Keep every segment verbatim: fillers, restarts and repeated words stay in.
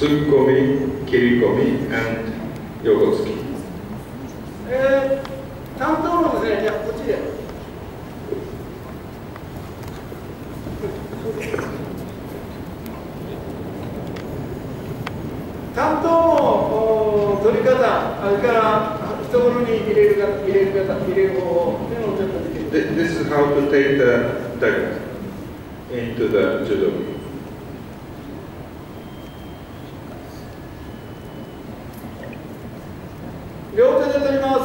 突っ込み、切り込み、and 横突き。 えー、担当のですね、じゃあこっちで。担当の取り方、あれから懐に入れる方、入れる方、入れる方法というのをちょっと見て。 This is how to take the dagger into the judogi. 両手で取ります。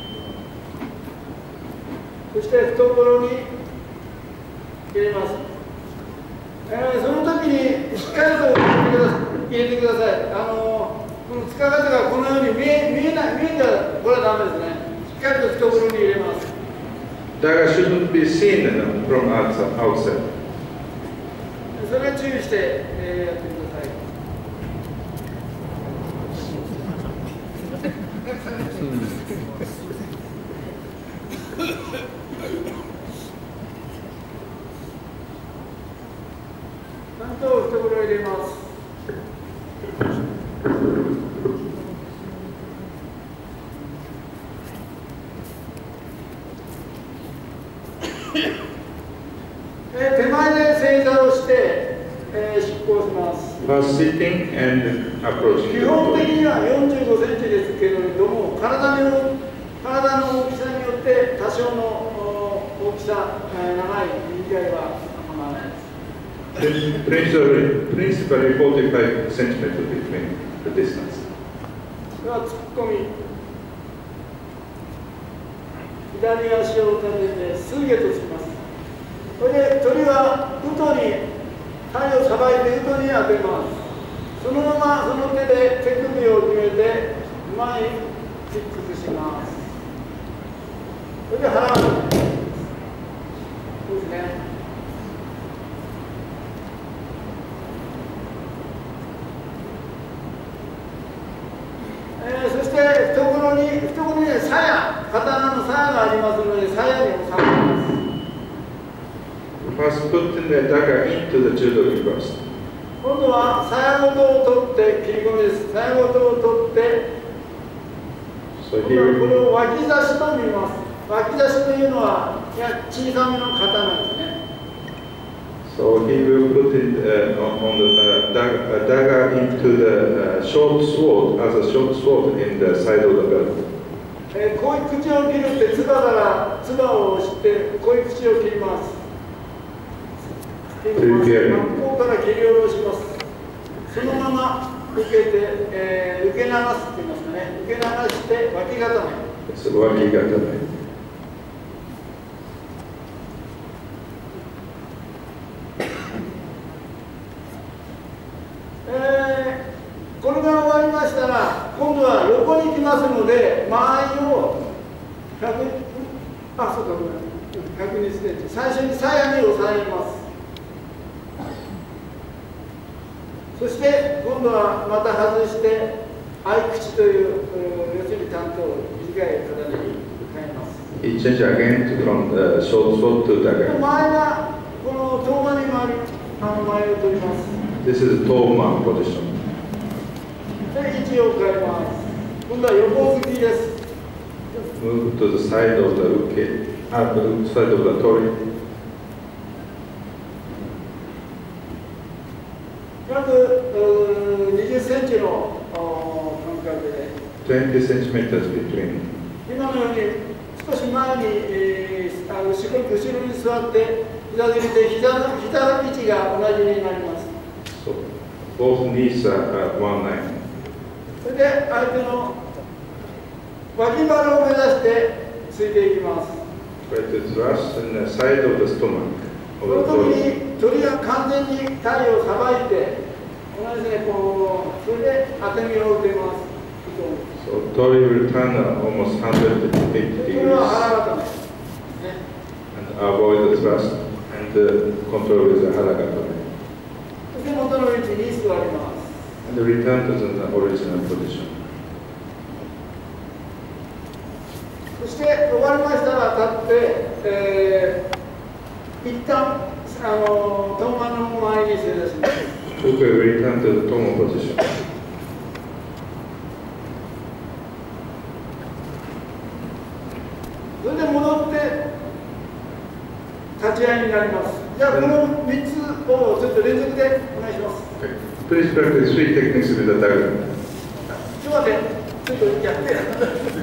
そして懐に入れます。えー、その時にしっかりと入れてください。あのこの使い方がこのように見え見えない見えたらこれはダメですね。しっかりと懐に入れます。 Dagger shouldn't be seen from outside. それは注意して、えー、やってください。ちゃんと懐を入れます。えー、手前で正座をして、えー、執行します。 First sitting and approaching. 基本的にはよんじゅうごセンチですけれども、体の体の大きさによって多少の大きさ、えー、長い短いは構わないです。 Principally, principally forty-five centimeters between the distance. では突っ込み、左足を立ててすげとつきます。これで鳥は糸に体をさばいて糸に当てます。そのままその手で手首を決めて前にフィックスします。それで腹をそうですね。えー、そして懐に懐にね、鞘、刀の鞘がありますので、鞘に収めます。 First, put the dagger into the judogi first. 今度は鞘ごとを取って切り込みです。鞘ごとを取って、 So こ here, れを脇差しと見ます。脇差しというのはや小さめの刀ですね。 so he will put it uh, on the uh, dagger, uh, dagger into the uh, short sword as a short sword in the side of the belt. えー、こういう口を切るって唾から唾を押してこういう口を切ります。真っ向から切り下ろします。そのまま受けて、えー、受け流すって言いますかね。受け流して脇固め。 So 脇固め。 えー、これが終わりましたら、今度は横に行きますので、間合いをひゃく、あ、そうか、ひゃくにセンチ。最初に鞘に押さえます。そして今度はまた外して合口という、要するに担当短い刀に変えます。 He changed again to from the short sword to dagger. 前はこの遠間に回り、あの前を取ります。 This is Toma position. で位置を変えます。今度は横突きです。 Move to the side of the uke, uh, the side of the tori. 約にじゅっセンチの間隔で twenty centimeters between. 今のように少し前に、えー、あの後ろ後ろに座って膝で入れて膝の膝の位置が同じになります。 So both knees are at one line. それで相手の脇腹を目指してついていきます。 Try to thrust in the side of the stomach. この時に鳥が完全に体をさばいて、同じね、こう、それで当て身を受けます。 So tori will turn almost one hundred eighty これ degrees は腹固め。ね。 and avoid the thrust and uh, control with the harakata. そして元の位置に座ります。 And return to the original position. そして終わりましたら立って、えー、一旦あのトンマの前に正座します。 Shook will return to the Tomo position. それで戻って立ち会いになります。じゃあこのみっつをちょっと連続でお願いします。 Okay. Please practice three techniques with the Dagger. ちょっと待って、ちょっとやって。